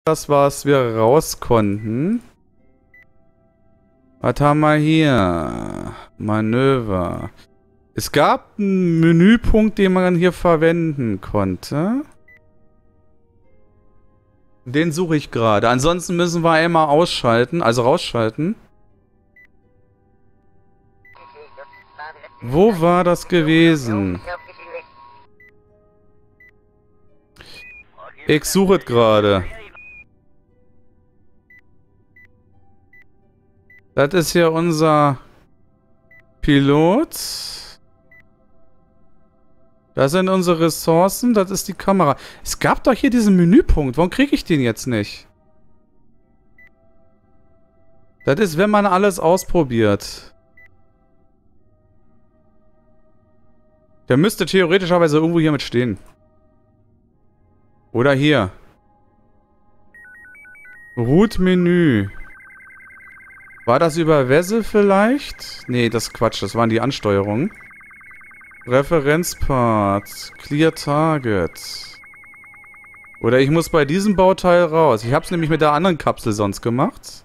das, was wir raus konnten. Was haben wir hier? Manöver. Es gab einen Menüpunkt, den man hier verwenden konnte. Den suche ich gerade. Ansonsten müssen wir einmal ausschalten, also rausschalten. Wo war das gewesen? Ich suche es gerade. Das ist ja unser Pilot. Das sind unsere Ressourcen. Das ist die Kamera. Es gab doch hier diesen Menüpunkt. Warum kriege ich den jetzt nicht? Das ist, wenn man alles ausprobiert. Der müsste theoretischerweise irgendwo hier mit stehen. Oder hier. Route-Menü. War das über Wessel vielleicht? Nee, das ist Quatsch. Das waren die Ansteuerungen. Referenzpart. Clear Target. Oder ich muss bei diesem Bauteil raus. Ich habe es nämlich mit der anderen Kapsel sonst gemacht.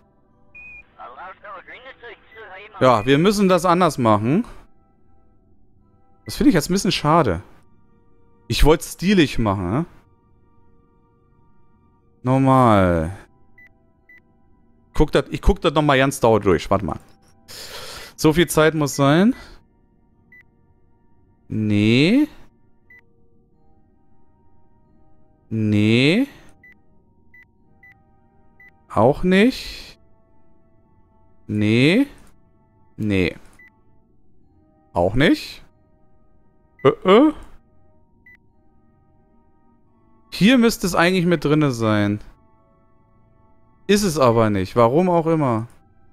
Ja, wir müssen das anders machen. Das finde ich jetzt ein bisschen schade. Ich wollte es stilig machen, ne? Normal. Ich guck das nochmal ganz dauernd durch. Warte mal. So viel Zeit muss sein. Nee. Nee. Auch nicht. Nee. Nee. Auch nicht. Hier müsste es eigentlich mit drinne sein. Ist es aber nicht. Warum auch immer.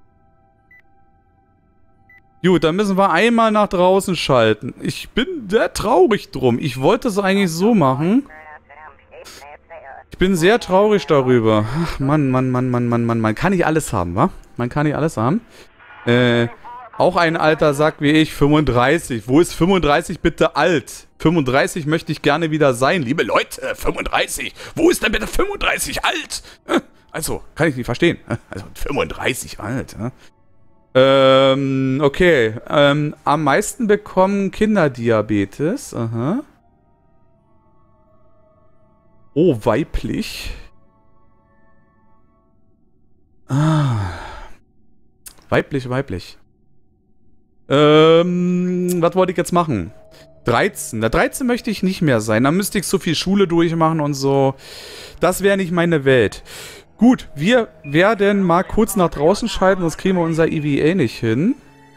Gut, dann müssen wir einmal nach draußen schalten. Ich bin sehr traurig drum. Ich wollte es eigentlich so machen. Ich bin sehr traurig darüber. Ach, Mann. Man kann nicht alles haben, wa? Man kann nicht alles haben. Auch ein alter Sack wie ich, 35. Wo ist 35 bitte alt? 35 möchte ich gerne wieder sein. Liebe Leute, 35. Wo ist denn bitte 35 alt? Also, kann ich nicht verstehen. Also, 35 alt. Okay. Am meisten bekommen Kinderdiabetes. Aha. Oh, weiblich. Ah. Weiblich. Was wollte ich jetzt machen? 13. Der 13 möchte ich nicht mehr sein. Da müsste ich so viel Schule durchmachen und so. Das wäre nicht meine Welt. Gut, wir werden mal kurz nach draußen schalten, sonst kriegen wir unser EVA nicht hin.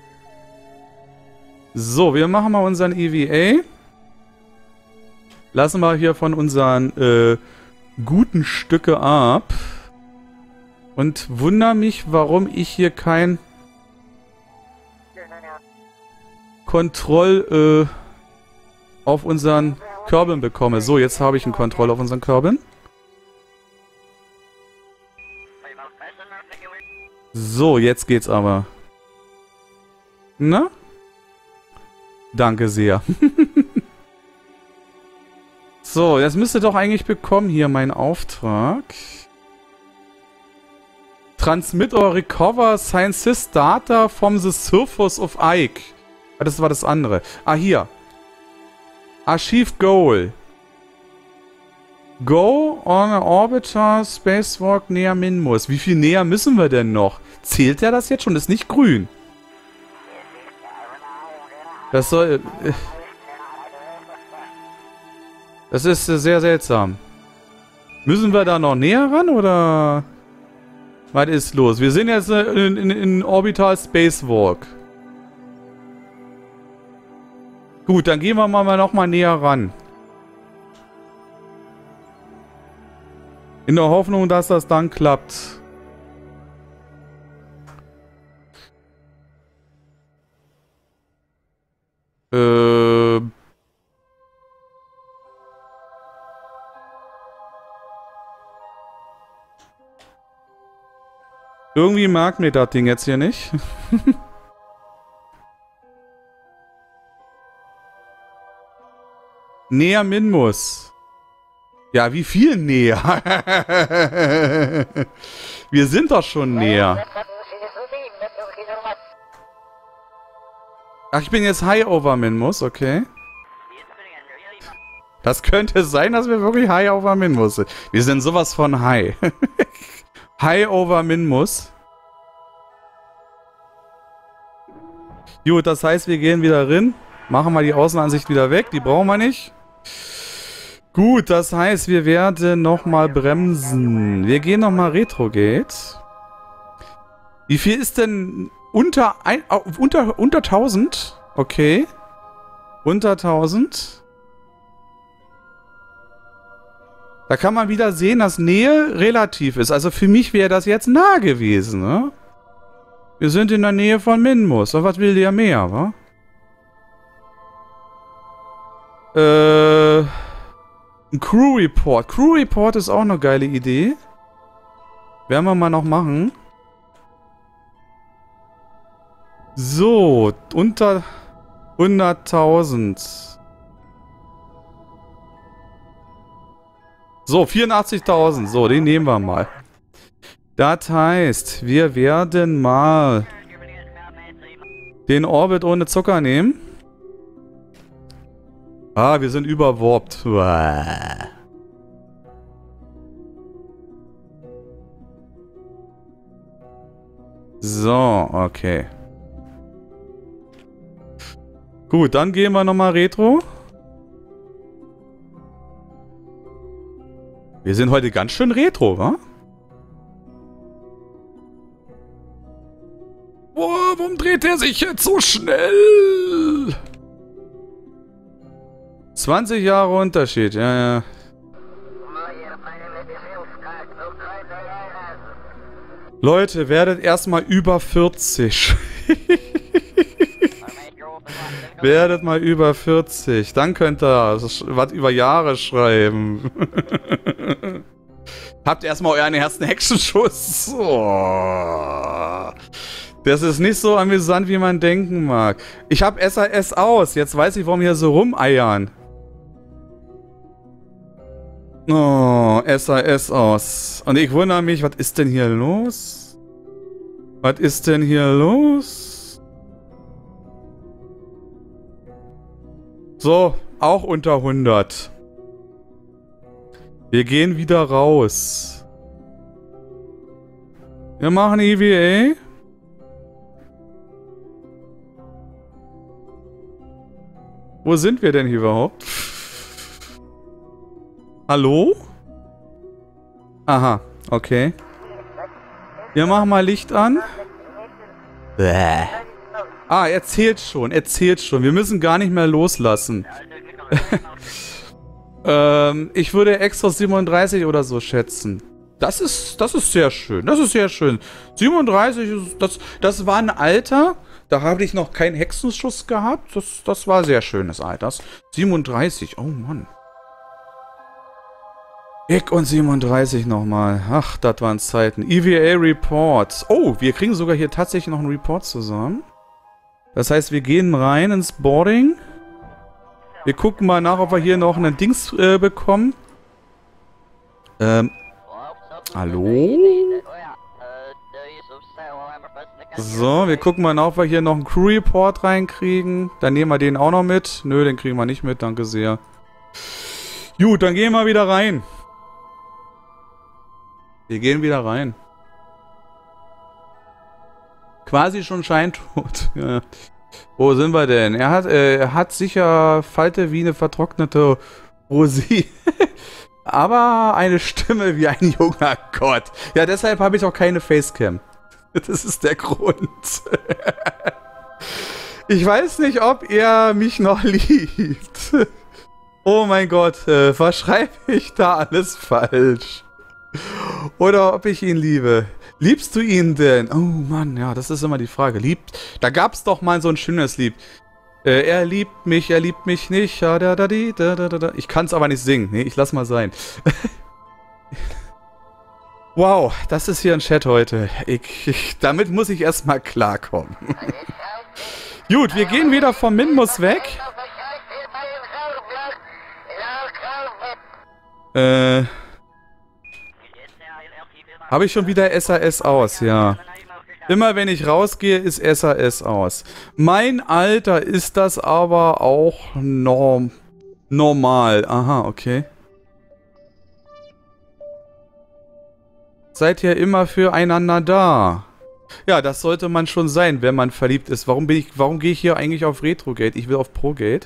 So, wir machen mal unseren EVA. Lassen wir hier von unseren guten Stücke ab. Und wundere mich, warum ich hier kein Kontroll auf unseren Körbeln bekomme. So, jetzt habe ich eine Kontrolle auf unseren Körbeln. So, jetzt geht's aber. Na? Danke sehr. So, das müsste doch eigentlich bekommen hier mein Auftrag. Transmit or recover science data from the surface of Ike. Das war das andere. Ah, hier. Achieve Goal. Go on an orbiter spacewalk näher Minmus. Wie viel näher müssen wir denn noch? Zählt der das jetzt schon? Das ist nicht grün. Das soll... Das ist sehr seltsam. Müssen wir da noch näher ran, oder... Was ist los? Wir sind jetzt in Orbital Spacewalk. Gut, dann gehen wir mal noch mal näher ran. In der Hoffnung, dass das dann klappt. Irgendwie mag mir das Ding jetzt hier nicht. Näher Minmus. Ja, wie viel näher? Wir sind doch schon näher. Ach, ich bin jetzt High over Minmus, okay. Das könnte sein, dass wir wirklich High over Minmus sind. Wir sind sowas von High. High over Minmus. Gut, das heißt, wir gehen wieder rein. Machen wir die Außenansicht wieder weg. Die brauchen wir nicht. Gut, das heißt, wir werden nochmal bremsen. Wir gehen nochmal Retrogate. Wie viel ist denn unter 1000? Okay. Unter 1000. Da kann man wieder sehen, dass Nähe relativ ist. Also für mich wäre das jetzt nah gewesen, ne? Wir sind in der Nähe von Minmus. Aber was will der mehr, wa? Ein Crew Report. Crew Report ist auch eine geile Idee. Werden wir mal noch machen. So, unter 100.000. So, 84.000. So, den nehmen wir mal. Das heißt, wir werden mal den Orbit ohne Zucker nehmen. Ah, wir sind überwarpt. So, okay. Gut, dann gehen wir nochmal Retro. Wir sind heute ganz schön Retro, wa? Boah, warum dreht der sich jetzt so schnell? 20 Jahre Unterschied, ja, ja. Leute, werdet erstmal über 40. Werdet mal über 40. Dann könnt ihr was über Jahre schreiben. Habt erstmal euren ersten Hexenschuss. Oh. Das ist nicht so amüsant, wie man denken mag. Ich hab SAS aus. Jetzt weiß ich, warum hier so rumeiern. Oh, SAS aus. Und ich wundere mich, was ist denn hier los? Was ist denn hier los? So, auch unter 100. Wir gehen wieder raus. Wir machen EVA. Wo sind wir denn hier überhaupt? Hallo? Aha, okay. Wir machen mal Licht an. Bäh. Ah, er zählt schon, er zählt schon. Wir müssen gar nicht mehr loslassen. Ich würde extra 37 oder so schätzen. Das ist sehr schön. Das ist sehr schön. 37, das war ein Alter, da habe ich noch keinen Hexenschuss gehabt. Das war sehr schönes Alter. 37, oh Mann. Ich und 37 nochmal. Ach, das waren Zeiten. EVA Reports. Oh, wir kriegen sogar hier tatsächlich noch einen Report zusammen. Das heißt, wir gehen rein ins Boarding. Wir gucken mal nach, ob wir hier noch einen Dings bekommen. Hallo? So, wir gucken mal nach, ob wir hier noch einen Crew Report reinkriegen. Dann nehmen wir den auch noch mit. Nö, den kriegen wir nicht mit, danke sehr. Gut, dann gehen wir wieder rein. Wir gehen wieder rein. Quasi schon scheintot. Ja. Wo sind wir denn? Er hat sicher Falte wie eine vertrocknete Rosi. Aber eine Stimme wie ein junger Gott. Ja, deshalb habe ich auch keine Facecam. Das ist der Grund. Ich weiß nicht, ob er mich noch liebt. Oh mein Gott, verschreibe ich da alles falsch? Oder ob ich ihn liebe. Liebst du ihn denn? Oh Mann, ja, das ist immer die Frage. Da gab es doch mal so ein schönes Lied. Er liebt mich nicht. Ja, ich kann es aber nicht singen. Nee, ich lass mal sein. Wow, das ist hier ein Chat heute. Damit muss ich erstmal klarkommen. Gut, wir gehen wieder vom Minmus weg. Habe ich schon wieder SAS aus, ja. Immer wenn ich rausgehe, ist SAS aus. Mein Alter ist das aber auch normal. Aha, okay. Seid ihr immer füreinander da? Ja, das sollte man schon sein, wenn man verliebt ist. Warum gehe ich hier eigentlich auf Retrogate? Ich will auf Progate.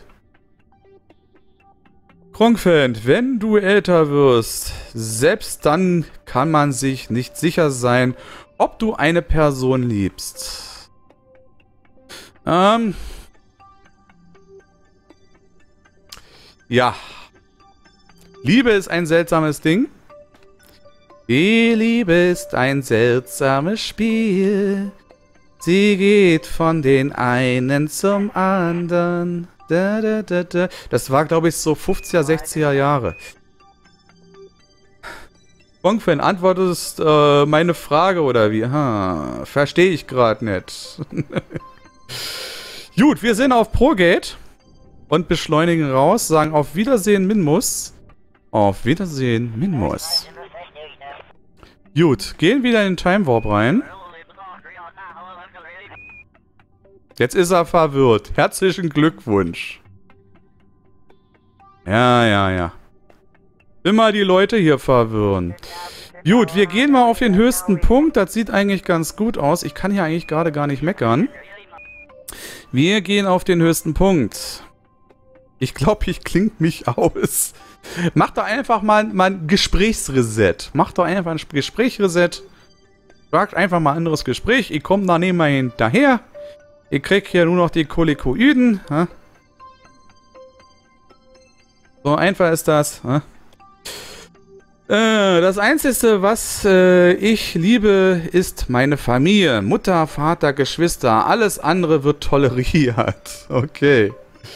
Kronkfan, wenn du älter wirst, selbst dann kann man sich nicht sicher sein, ob du eine Person liebst. Ja. Liebe ist ein seltsames Ding. Die Liebe ist ein seltsames Spiel. Sie geht von den einen zum anderen. Das war, glaube ich, so 50er, 60er Jahre. Kronkfan, antwortest meine Frage oder wie? Verstehe ich gerade nicht. Gut, wir sind auf Progate und beschleunigen raus, sagen auf Wiedersehen Minmus. Auf Wiedersehen Minmus. Gut, gehen wieder in den Time Warp rein. Jetzt ist er verwirrt. Herzlichen Glückwunsch. Ja. Immer die Leute hier verwirren. Gut, wir gehen mal auf den höchsten Punkt. Das sieht eigentlich ganz gut aus. Ich kann hier eigentlich gerade gar nicht meckern. Wir gehen auf den höchsten Punkt. Ich glaube, ich klinge mich aus. Mach doch einfach mal ein Gesprächsreset. Mach doch einfach ein Gesprächsreset. Fragt einfach mal ein anderes Gespräch. Ich komme da nicht mehr hinterher. Ich krieg hier nur noch die Cholikoiden. So einfach ist das. Das Einzige, was ich liebe, ist meine Familie. Mutter, Vater, Geschwister. Alles andere wird toleriert. Okay.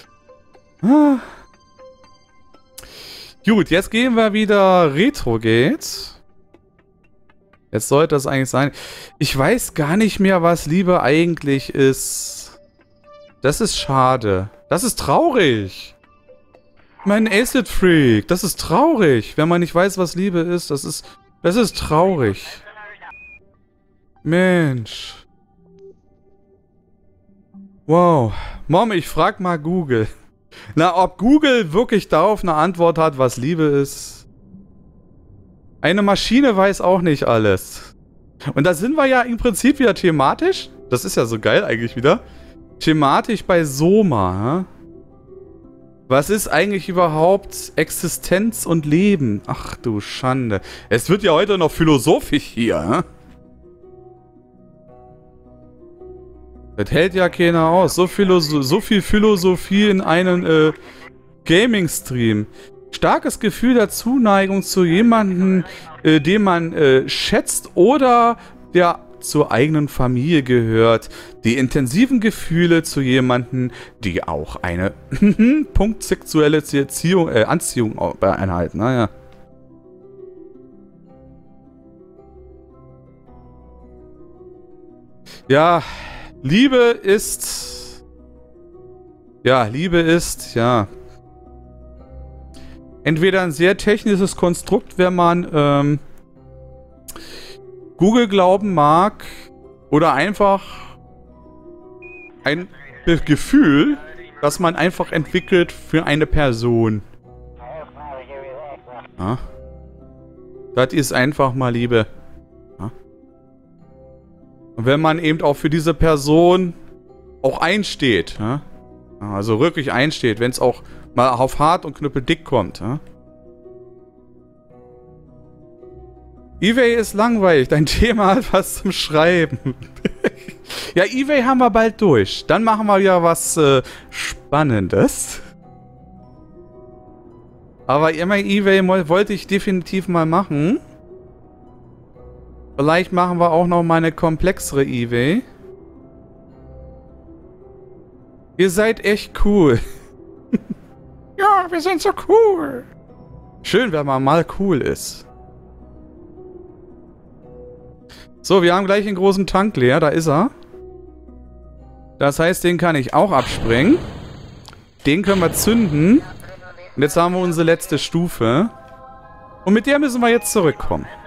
Gut, jetzt gehen wir wieder Retrogate. Jetzt sollte das eigentlich sein. Ich weiß gar nicht mehr, was Liebe eigentlich ist. Das ist schade. Das ist traurig. Mein Acid Freak. Das ist traurig, wenn man nicht weiß, was Liebe ist. Das ist traurig. Mensch. Wow. Mom, ich frag mal Google. Na, ob Google wirklich darauf eine Antwort hat, was Liebe ist. Eine Maschine weiß auch nicht alles. Und da sind wir ja im Prinzip wieder thematisch. Das ist ja so geil eigentlich wieder. Thematisch bei Soma. Was ist eigentlich überhaupt Existenz und Leben? Ach du Schande. Es wird ja heute noch philosophisch hier. Das hält ja keiner aus. So viel Philosophie in einem Gaming-Stream. Starkes Gefühl der Zuneigung zu jemandem, den man schätzt oder der zur eigenen Familie gehört. Die intensiven Gefühle zu jemandem, die auch eine punktsexuelle Anziehung beinhalten. Naja. Ja, Liebe ist... ja... entweder ein sehr technisches Konstrukt, wenn man Google glauben mag, oder einfach ein Gefühl, das man einfach entwickelt für eine Person. Ja. Das ist einfach mal Liebe. Ja. Und wenn man eben auch für diese Person auch einsteht, ja? Also wirklich einsteht, wenn es auch mal auf hart und knüppeldick kommt. Ja? eBay ist langweilig. Dein Thema hat was zum Schreiben. Ja, eBay haben wir bald durch. Dann machen wir ja was Spannendes. Aber immer eBay wollte ich definitiv mal machen. Vielleicht machen wir auch noch mal eine komplexere eBay. Ihr seid echt cool. Ja, wir sind so cool. Schön, wenn man mal cool ist. So, wir haben gleich einen großen Tank leer. Da ist er. Das heißt, den kann ich auch absprengen. Den können wir zünden. Und jetzt haben wir unsere letzte Stufe. Und mit der müssen wir jetzt zurückkommen.